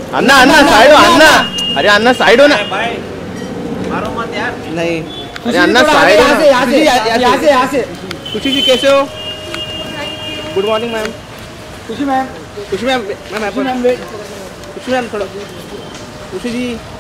अन्ना अन्ना side हो अन्ना। अरे अन्ना side हो ना। मारो मत यार। नहीं अरे अन्ना साइड हो। यहाँ से खुशी जी कैसे हो? Good morning ma'am. Khushi ma'am. Khushi ma'am ma'am Khushi ma'am थोड़ा। खुशी जी